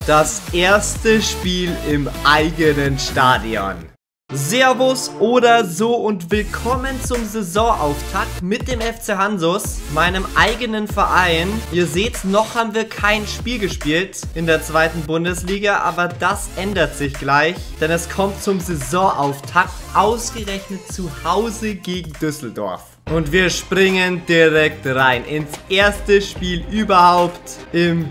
Das erste Spiel im eigenen Stadion. Servus oder so und willkommen zum Saisonauftakt mit dem FC Hansus, meinem eigenen Verein. Ihr seht, noch haben wir kein Spiel gespielt in der zweiten Bundesliga, aber das ändert sich gleich, denn es kommt zum Saisonauftakt ausgerechnet zu Hause gegen Düsseldorf. Und wir springen direkt rein ins erste Spiel überhaupt im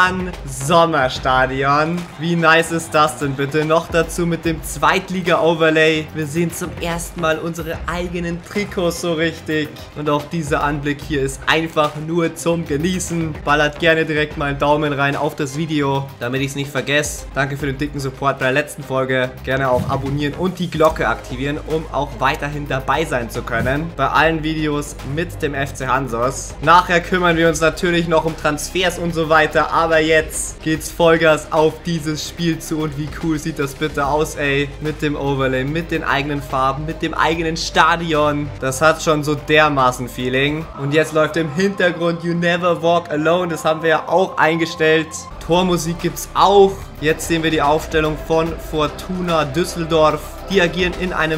Jan-Sommer-Stadion. Wie nice ist das denn bitte? Noch dazu mit dem Zweitliga-Overlay. Wir sehen zum ersten Mal unsere eigenen Trikots so richtig. Und auch dieser Anblick hier ist einfach nur zum Genießen. Ballert gerne direkt mal einen Daumen rein auf das Video, damit ich es nicht vergesse. Danke für den dicken Support bei der letzten Folge. Gerne auch abonnieren und die Glocke aktivieren, um auch weiterhin dabei sein zu können. Bei allen Videos mit dem FC Hansus. Nachher kümmern wir uns natürlich noch um Transfers und so weiter, aber jetzt geht's Vollgas auf dieses Spiel zu und wie cool sieht das bitte aus, ey. Mit dem Overlay, mit den eigenen Farben, mit dem eigenen Stadion. Das hat schon so dermaßen Feeling. Und jetzt läuft im Hintergrund You Never Walk Alone, das haben wir ja auch eingestellt. Tormusik gibt's auch. Jetzt sehen wir die Aufstellung von Fortuna Düsseldorf. Die agieren in einem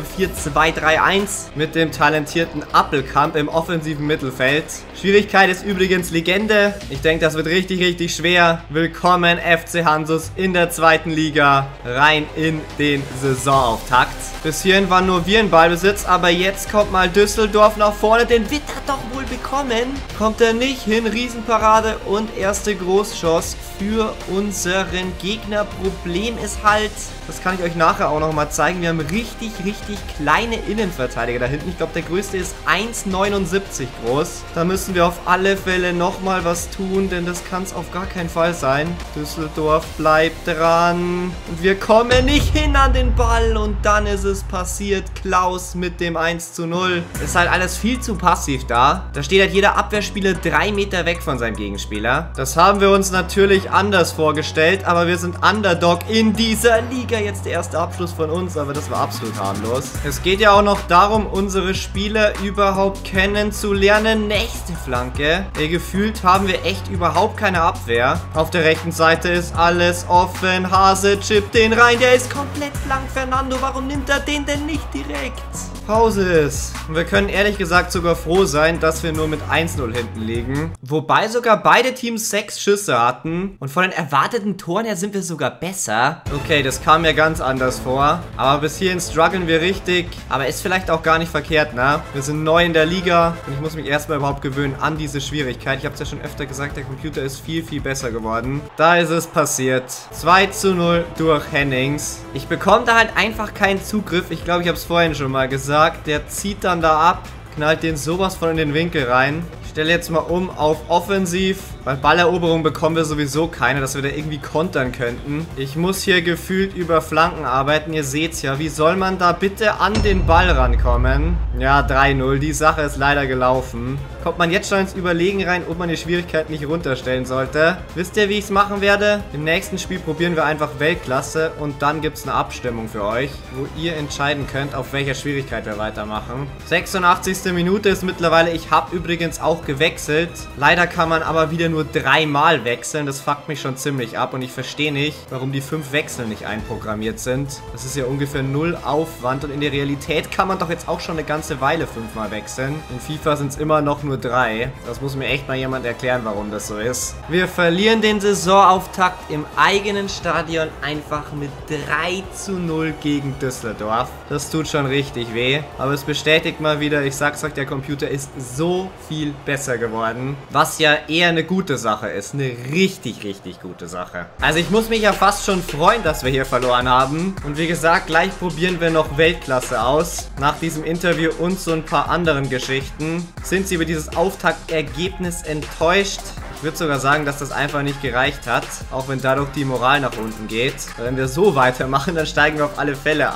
4-2-3-1 mit dem talentierten Appelkamp im offensiven Mittelfeld. Schwierigkeit ist übrigens Legende. Ich denke, das wird richtig, richtig schwer. Willkommen FC Hansus in der zweiten Liga. Rein in den Saisonauftakt. Bis hierhin waren nur wir in Ballbesitz, aber jetzt kommt mal Düsseldorf nach vorne. Den wird er doch wohl bekommen. Kommt er nicht hin. Riesenparade und erste Großchance für unseren Gegner. Problem ist halt, das kann ich euch nachher auch nochmal zeigen, wir haben richtig, richtig kleine Innenverteidiger da hinten. Ich glaube, der größte ist 1,79 groß. Da müssen wir auf alle Fälle nochmal was tun, denn das kann es auf gar keinen Fall sein. Düsseldorf bleibt dran. Und wir kommen nicht hin an den Ball. Und dann ist es passiert. Klaus mit dem 1:0. Ist halt alles viel zu passiv da. Da steht halt jeder Abwehrspieler 3 Meter weg von seinem Gegenspieler. Das haben wir uns natürlich anders vorgestellt, aber wir sind Underdog in dieser Liga. Jetzt der erste Abschluss von uns, aber das war absolut harmlos. Es geht ja auch noch darum, unsere Spieler überhaupt kennenzulernen. Nächste Flanke. Gefühlt haben wir echt überhaupt keine Abwehr. Auf der rechten Seite ist alles offen. Hase chippt den rein. Der ist komplett blank. Fernando, warum nimmt er den denn nicht direkt? Pause ist. Und wir können ehrlich gesagt sogar froh sein, dass wir nur mit 1:0 hinten liegen. Wobei sogar beide Teams 6 Schüsse hatten. Und von den erwarteten Toren her sind wir sogar besser. Okay, das kam mir ganz anders vor. Aber bis hierhin strugglen wir richtig. Aber ist vielleicht auch gar nicht verkehrt, ne? Wir sind neu in der Liga. Und ich muss mich erstmal überhaupt gewöhnen an diese Schwierigkeit. Ich habe es ja schon öfter gesagt, der Computer ist viel, viel besser geworden. Da ist es passiert. 2:0 durch Hennings. Ich bekomme da halt einfach keinen Zugriff. Ich glaube, ich habe es vorhin schon mal gesagt. Der zieht dann da ab, knallt den sowas von in den Winkel rein. Ich stelle jetzt mal um auf offensiv. Bei Balleroberung bekommen wir sowieso keine, dass wir da irgendwie kontern könnten. Ich muss hier gefühlt über Flanken arbeiten. Ihr seht's ja. Wie soll man da bitte an den Ball rankommen? Ja, 3:0. Die Sache ist leider gelaufen. Kommt man jetzt schon ins Überlegen rein, ob man die Schwierigkeit nicht runterstellen sollte. Wisst ihr, wie ich es machen werde? Im nächsten Spiel probieren wir einfach Weltklasse und dann gibt es eine Abstimmung für euch, wo ihr entscheiden könnt, auf welcher Schwierigkeit wir weitermachen. 86. Minute ist mittlerweile. Ich habe übrigens auch gewechselt. Leider kann man aber wieder nur 3-mal wechseln. Das fuckt mich schon ziemlich ab und ich verstehe nicht, warum die 5 Wechsel nicht einprogrammiert sind. Das ist ja ungefähr 0 Aufwand und in der Realität kann man doch jetzt auch schon eine ganze Weile 5-mal wechseln. In FIFA sind es immer noch nur 3. Das muss mir echt mal jemand erklären, warum das so ist. Wir verlieren den Saisonauftakt im eigenen Stadion einfach mit 3:0 gegen Düsseldorf. Das tut schon richtig weh. Aber es bestätigt mal wieder, ich sag's euch, der Computer ist so viel besser geworden. Was ja eher eine gute Sache ist. Eine richtig, richtig gute Sache. Also ich muss mich ja fast schon freuen, dass wir hier verloren haben. Und wie gesagt, gleich probieren wir noch Weltklasse aus. Nach diesem Interview und so ein paar anderen Geschichten sind sie über dieses Auftaktergebnis enttäuscht. Ich würde sogar sagen, dass das einfach nicht gereicht hat, auch wenn dadurch die Moral nach unten geht. Wenn wir so weitermachen, dann steigen wir auf alle Fälle ab.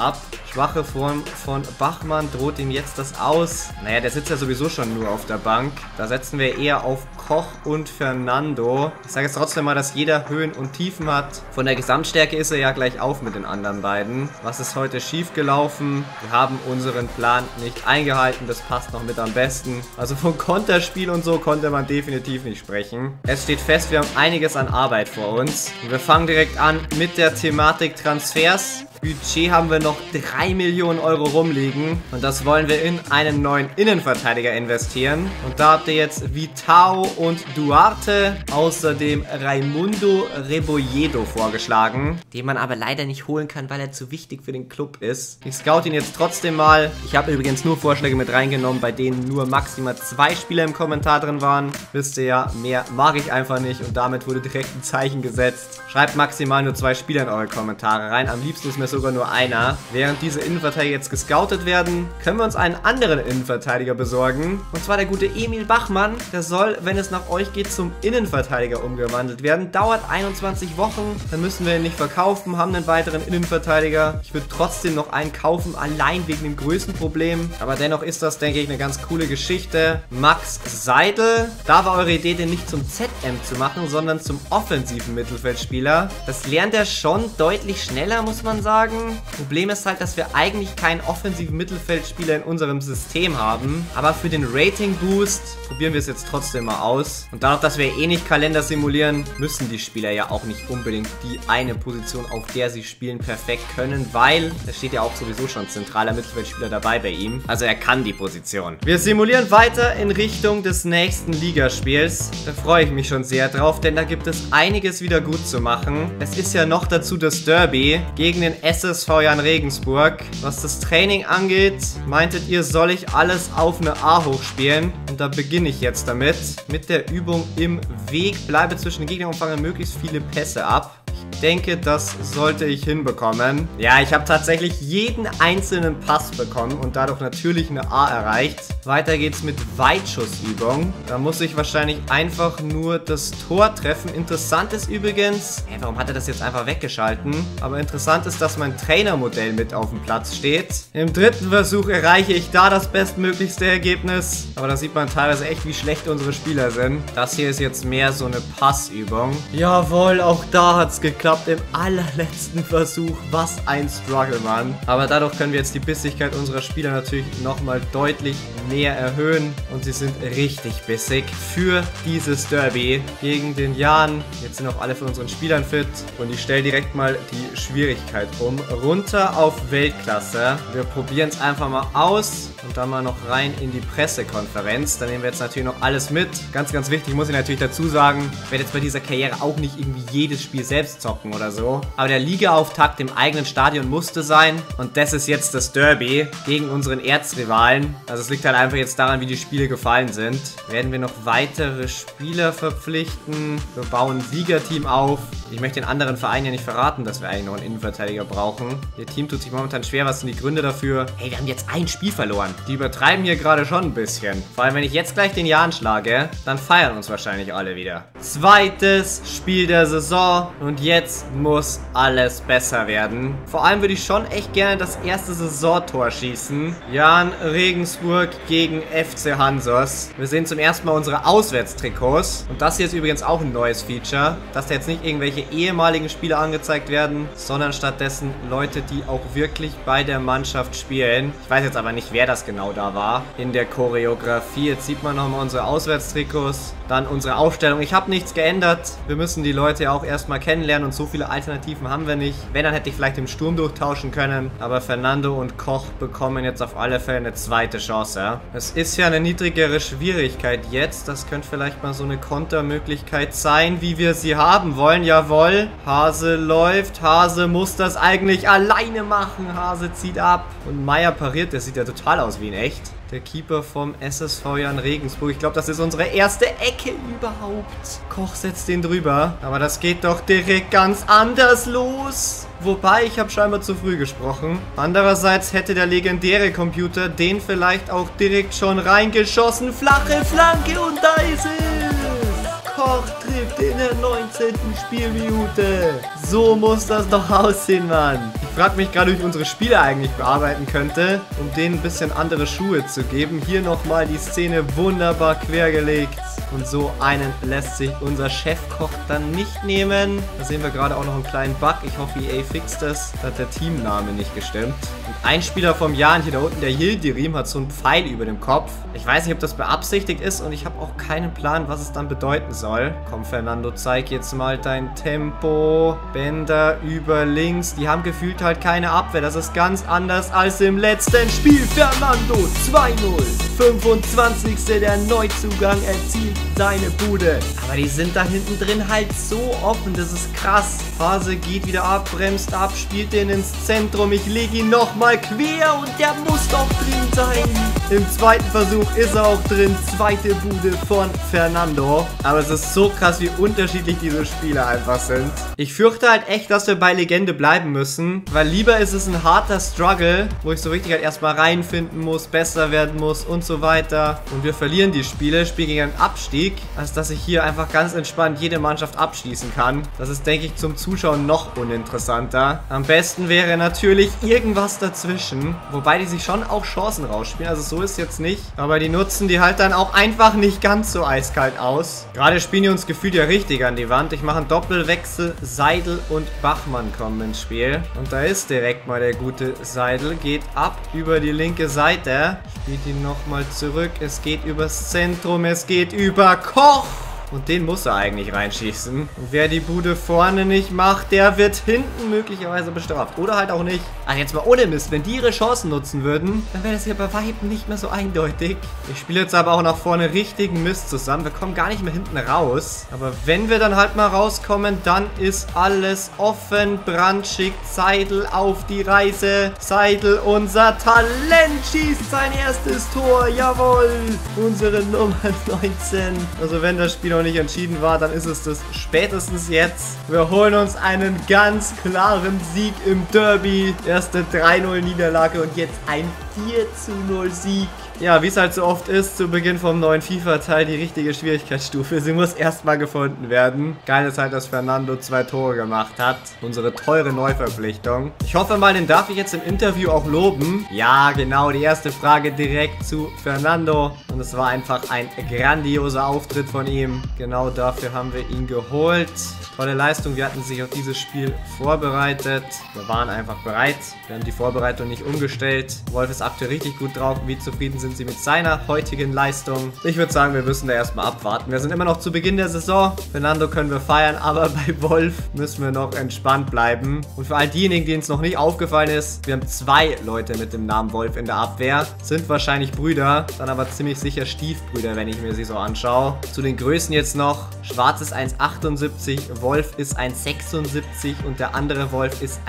Schwache Form von Bachmann droht ihm jetzt das aus. Naja, der sitzt ja sowieso schon nur auf der Bank. Da setzen wir eher auf Koch und Fernando. Ich sage jetzt trotzdem mal, dass jeder Höhen und Tiefen hat. Von der Gesamtstärke ist er ja gleich auf mit den anderen beiden. Was ist heute schief gelaufen? Wir haben unseren Plan nicht eingehalten. Das passt noch mit am besten. Also vom Konterspiel und so konnte man definitiv nicht sprechen. Es steht fest, wir haben einiges an Arbeit vor uns. Und wir fangen direkt an mit der Thematik Transfers. Budget haben wir noch 3 Millionen Euro rumliegen und das wollen wir in einen neuen Innenverteidiger investieren. Und da habt ihr jetzt Vitao und Duarte, außerdem Raimundo Rebolledo vorgeschlagen, den man aber leider nicht holen kann, weil er zu wichtig für den Club ist. Ich scout ihn jetzt trotzdem mal. Ich habe übrigens nur Vorschläge mit reingenommen, bei denen nur maximal 2 Spieler im Kommentar drin waren. Wisst ihr ja, mehr mag ich einfach nicht und damit wurde direkt ein Zeichen gesetzt. Schreibt maximal nur 2 Spieler in eure Kommentare rein. Am liebsten ist mir sogar nur einer. Während diese Innenverteidiger jetzt gescoutet werden, können wir uns einen anderen Innenverteidiger besorgen. Und zwar der gute Emil Bachmann. Der soll, wenn es nach euch geht, zum Innenverteidiger umgewandelt werden. Dauert 21 Wochen. Dann müssen wir ihn nicht verkaufen, haben einen weiteren Innenverteidiger. Ich würde trotzdem noch einen kaufen, allein wegen dem Größenproblem. Aber dennoch ist das, denke ich, eine ganz coole Geschichte. Max Seidel. Da war eure Idee, den nicht zum ZM zu machen, sondern zum offensiven Mittelfeldspieler. Das lernt er schon deutlich schneller, muss man sagen. Problem ist halt, dass wir eigentlich keinen offensiven Mittelfeldspieler in unserem System haben. Aber für den Rating-Boost probieren wir es jetzt trotzdem mal aus. Und dadurch, dass wir eh nicht Kalender simulieren, müssen die Spieler ja auch nicht unbedingt die eine Position, auf der sie spielen, perfekt können, weil da steht ja auch sowieso schon zentraler Mittelfeldspieler dabei bei ihm. Also er kann die Position. Wir simulieren weiter in Richtung des nächsten Ligaspiels. Da freue ich mich schon sehr drauf, denn da gibt es einiges wieder gut zu machen. Es ist ja noch dazu das Derby gegen den SSV Jan Regensburg. Was das Training angeht, meintet ihr, soll ich alles auf eine A hochspielen? Und da beginne ich jetzt damit. Mit der Übung im Weg. Bleibe zwischen den Gegnern und fange möglichst viele Pässe ab. Ich denke, das sollte ich hinbekommen. Ja, ich habe tatsächlich jeden einzelnen Pass bekommen und dadurch natürlich eine A erreicht. Weiter geht's mit Weitschussübung. Da muss ich wahrscheinlich einfach nur das Tor treffen. Interessant ist übrigens, warum hat er das jetzt einfach weggeschalten? Aber interessant ist, dass mein Trainermodell mit auf dem Platz steht. Im dritten Versuch erreiche ich da das bestmöglichste Ergebnis. Aber da sieht man teilweise echt, wie schlecht unsere Spieler sind. Das hier ist jetzt mehr so eine Passübung. Jawohl, auch da hat's geklappt im allerletzten Versuch. Was ein Struggle, Mann. Aber dadurch können wir jetzt die Bissigkeit unserer Spieler natürlich nochmal deutlich mehr erhöhen. Und sie sind richtig bissig für dieses Derby gegen den Jan. Jetzt sind auch alle von unseren Spielern fit. Und ich stelle direkt mal die Schwierigkeit um. Runter auf Weltklasse. Wir probieren es einfach mal aus. Und dann mal noch rein in die Pressekonferenz. Da nehmen wir jetzt natürlich noch alles mit. Ganz, ganz wichtig, muss ich natürlich dazu sagen, ich werde jetzt bei dieser Karriere auch nicht irgendwie jedes Spiel selbst zocken oder so. Aber der Ligaauftakt im eigenen Stadion musste sein. Und das ist jetzt das Derby gegen unseren Erzrivalen. Also es liegt halt einfach jetzt daran, wie die Spiele gefallen sind. Werden wir noch weitere Spieler verpflichten. Wir bauen ein Siegerteam auf. Ich möchte den anderen Vereinen ja nicht verraten, dass wir eigentlich noch einen Innenverteidiger brauchen. Ihr Team tut sich momentan schwer. Was sind die Gründe dafür? Hey, wir haben jetzt ein Spiel verloren. Die übertreiben hier gerade schon ein bisschen. Vor allem, wenn ich jetzt gleich den Jan schlage, dann feiern uns wahrscheinlich alle wieder. Zweites Spiel der Saison. Und jetzt muss alles besser werden. Vor allem würde ich schon echt gerne das erste Saisontor schießen. Jan Regensburg gegen FC Hansos. Wir sehen zum ersten Mal unsere Auswärtstrikots. Und das hier ist übrigens auch ein neues Feature, dass da jetzt nicht irgendwelche ehemaligen Spieler angezeigt werden, sondern stattdessen Leute, die auch wirklich bei der Mannschaft spielen. Ich weiß jetzt aber nicht, wer das genau da war in der Choreografie. Jetzt sieht man nochmal unsere Auswärtstrikots, dann unsere Aufstellung. Ich habe nichts geändert. Wir müssen die Leute ja auch erstmal kennenlernen und so viele Alternativen haben wir nicht. Wenn, dann hätte ich vielleicht im Sturm durchtauschen können, aber Fernando und Koch bekommen jetzt auf alle Fälle eine zweite Chance. Es ist ja eine niedrigere Schwierigkeit jetzt. Das könnte vielleicht mal so eine Kontermöglichkeit sein, wie wir sie haben wollen. Jawohl, Hase läuft. Hase muss das eigentlich alleine machen. Hase zieht ab und Meier pariert. Der sieht ja total aus wie in echt. Der Keeper vom SSV Jan Regensburg. Ich glaube, das ist unsere erste Ecke überhaupt. Koch setzt den drüber. Aber das geht doch direkt ganz anders los. Wobei, ich habe scheinbar zu früh gesprochen. Andererseits hätte der legendäre Computer den vielleicht auch direkt schon reingeschossen. Flache Flanke und da ist es. Koch trifft in der 19. Spielminute. So muss das doch aussehen, Mann. Ich frage mich gerade, wie ich unsere Spieler eigentlich bearbeiten könnte, um denen ein bisschen andere Schuhe zu geben. Hier nochmal die Szene wunderbar quergelegt. Und so einen lässt sich unser Chefkoch dann nicht nehmen. Da sehen wir gerade auch noch einen kleinen Bug. Ich hoffe, EA fixt das. Da hat der Teamname nicht gestimmt. Und ein Spieler vom Jan, hier da unten, der Yildirim, hat so einen Pfeil über dem Kopf. Ich weiß nicht, ob das beabsichtigt ist und ich habe auch keinen Plan, was es dann bedeuten soll. Komm, Fernando, zeig jetzt mal dein Tempo. Bänder über links. Die haben gefühlt halt keine Abwehr. Das ist ganz anders als im letzten Spiel. Fernando 2-0. 25. Der Neuzugang erzielt seine Bude. Aber die sind da hinten drin halt so offen. Das ist krass. Phase geht wieder ab, bremst ab, spielt den ins Zentrum. Ich lege ihn nochmal quer und der muss doch drin sein. Im zweiten Versuch ist er auch drin. Zweite Bude von Fernando. Aber es ist so krass, wie unterschiedlich diese Spieler einfach sind. Ich fürchte halt echt, dass wir bei Legende bleiben müssen. Weil lieber ist es ein harter Struggle, wo ich so richtig halt erstmal reinfinden muss, besser werden muss und so weiter. Und wir verlieren die Spiele, spielen gegen einen Abstieg, als dass ich hier einfach ganz entspannt jede Mannschaft abschließen kann. Das ist, denke ich, zum Zuschauen noch uninteressanter. Am besten wäre natürlich irgendwas dazwischen. Wobei die sich schon auch Chancen rausspielen. Also so ist jetzt nicht. Aber die nutzen die halt dann auch einfach nicht ganz so eiskalt aus. Gerade spielen die uns gefühlt ja richtig an die Wand. Ich mache einen Doppelwechsel. Seidel und Bachmann kommen ins Spiel. Und da ist direkt mal der gute Seidel. Geht ab über die linke Seite. Spielt ihn nochmal zurück. Es geht übers Zentrum. Es geht über Koch. Und den muss er eigentlich reinschießen. Und wer die Bude vorne nicht macht, der wird hinten möglicherweise bestraft. Oder halt auch nicht. Also jetzt mal ohne Mist. Wenn die ihre Chancen nutzen würden, dann wäre das hier bei Weitem nicht mehr so eindeutig. Ich spiele jetzt aber auch nach vorne richtigen Mist zusammen. Wir kommen gar nicht mehr hinten raus. Aber wenn wir dann halt mal rauskommen, dann ist alles offen. Brand schickt Seidel auf die Reise. Seidel, unser Talent, schießt sein erstes Tor. Jawohl. Unsere Nummer 19. Also wenn das Spiel noch nicht entschieden war, dann ist es das spätestens jetzt. Wir holen uns einen ganz klaren Sieg im Derby. Erste 3-0 Niederlage und jetzt ein 4-0 Sieg. Ja, wie es halt so oft ist, zu Beginn vom neuen FIFA-Teil die richtige Schwierigkeitsstufe. Sie muss erstmal gefunden werden. Geil ist halt, dass Fernando 2 Tore gemacht hat. Unsere teure Neuverpflichtung. Ich hoffe mal, den darf ich jetzt im Interview auch loben. Ja, genau, die erste Frage direkt zu Fernando. Und es war einfach ein grandioser Auftritt von ihm. Genau dafür haben wir ihn geholt. Tolle Leistung, wir hatten sich auf dieses Spiel vorbereitet. Wir waren einfach bereit. Wir haben die Vorbereitung nicht umgestellt. Wolf ist aktuell richtig gut drauf. Wie zufrieden sind Sie mit seiner heutigen Leistung? Ich würde sagen, wir müssen da erstmal abwarten. Wir sind immer noch zu Beginn der Saison. Fernando können wir feiern, aber bei Wolf müssen wir noch entspannt bleiben. Und für all diejenigen, denen es noch nicht aufgefallen ist, wir haben 2 Leute mit dem Namen Wolf in der Abwehr. Sind wahrscheinlich Brüder, dann aber ziemlich sicher Stiefbrüder, wenn ich mir sie so anschaue. Zu den Größen jetzt noch. Schwarz ist 1,78, Wolf ist 1,76 und der andere Wolf ist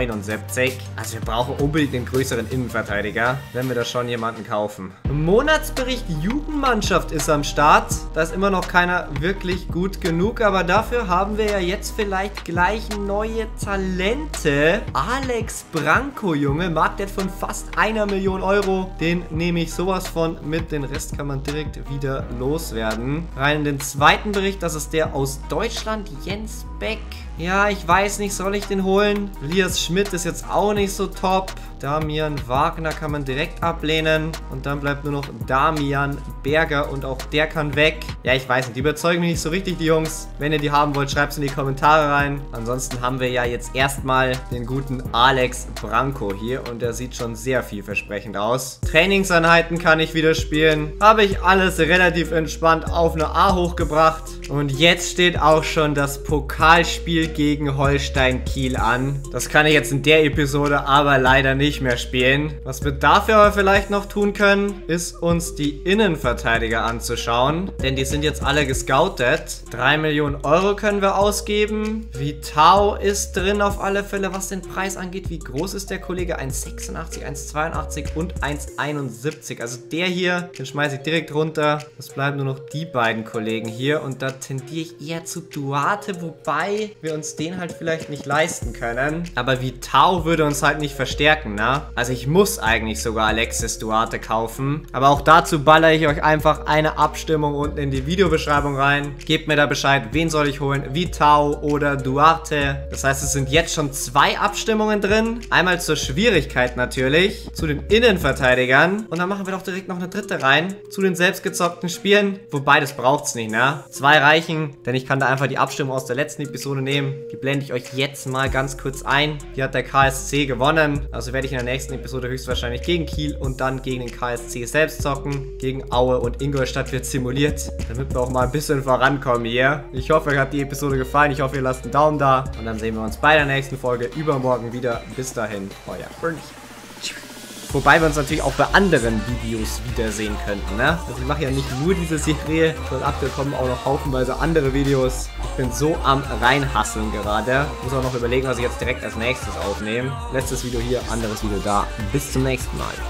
1,79. Also wir brauchen unbedingt den größeren Innenverteidiger, wenn wir da schon jemanden kaufen. Monatsbericht Jugendmannschaft ist am Start. Da ist immer noch keiner wirklich gut genug, aber dafür haben wir ja jetzt vielleicht gleich neue Talente. Alex Branco, Junge, Marktwert von fast 1 Million Euro. Den nehme ich sowas von mit, den Rest kann man direkt wieder loswerden. Rein in den zweiten Bericht, das ist der aus Deutschland, Jens Beck. Ja, ich weiß nicht, soll ich den holen? Elias Schmidt ist jetzt auch nicht so top. Damian Wagner kann man direkt ablehnen. Und dann bleibt nur noch Damian Berger und auch der kann weg. Ja, ich weiß nicht, die überzeugen mich nicht so richtig, die Jungs. Wenn ihr die haben wollt, schreibt es in die Kommentare rein. Ansonsten haben wir ja jetzt erstmal den guten Alex Branco hier. Und der sieht schon sehr vielversprechend aus. Trainingseinheiten kann ich wieder spielen. Habe ich alles relativ entspannt auf eine A hochgebracht. Und jetzt steht auch schon das Pokalspiel gegen Holstein Kiel an. Das kann ich jetzt in der Episode aber leider nicht mehr spielen. Was wir dafür aber vielleicht noch tun können, ist uns die Innenverteidiger anzuschauen. Denn die sind jetzt alle gescoutet. 3 Millionen Euro können wir ausgeben. Vitao ist drin auf alle Fälle, was den Preis angeht. Wie groß ist der Kollege? 1,86, 1,82 und 1,71. Also der hier, den schmeiße ich direkt runter. Es bleiben nur noch die beiden Kollegen hier. Und da tendiere ich eher zu Duarte, wobei wir uns den halt vielleicht nicht leisten können. Aber Vitao würde uns halt nicht verstärken, ne? Also ich muss eigentlich sogar Alexis Duarte kaufen. Aber auch dazu ballere ich euch einfach eine Abstimmung unten in die Videobeschreibung rein. Gebt mir da Bescheid, wen soll ich holen? Vitao oder Duarte? Das heißt, es sind jetzt schon 2 Abstimmungen drin. Einmal zur Schwierigkeit natürlich, zu den Innenverteidigern. Und dann machen wir doch direkt noch eine dritte rein, zu den selbstgezockten Spielen. Wobei, das braucht's nicht, ne? 2 reichen, denn ich kann da einfach die Abstimmung aus der letzten Episode nehmen. Die blende ich euch jetzt mal ganz kurz ein. Hier hat der KSC gewonnen. Also werde ich in der nächsten Episode höchstwahrscheinlich gegen Kiel und dann gegen den KSC selbst zocken. Gegen Aue und Ingolstadt wird simuliert, damit wir auch mal ein bisschen vorankommen hier. Ich hoffe, euch hat die Episode gefallen. Ich hoffe, ihr lasst einen Daumen da. Und dann sehen wir uns bei der nächsten Folge übermorgen wieder. Bis dahin, euer Bernie. Wobei wir uns natürlich auch bei anderen Videos wiedersehen könnten, ne? Also ich mache ja nicht nur diese Serie, sondern aktuell kommen auch noch haufenweise andere Videos. Ich bin so am Reinhasseln gerade. Muss auch noch überlegen, was ich jetzt direkt als nächstes aufnehme. Letztes Video hier, anderes Video da. Bis zum nächsten Mal.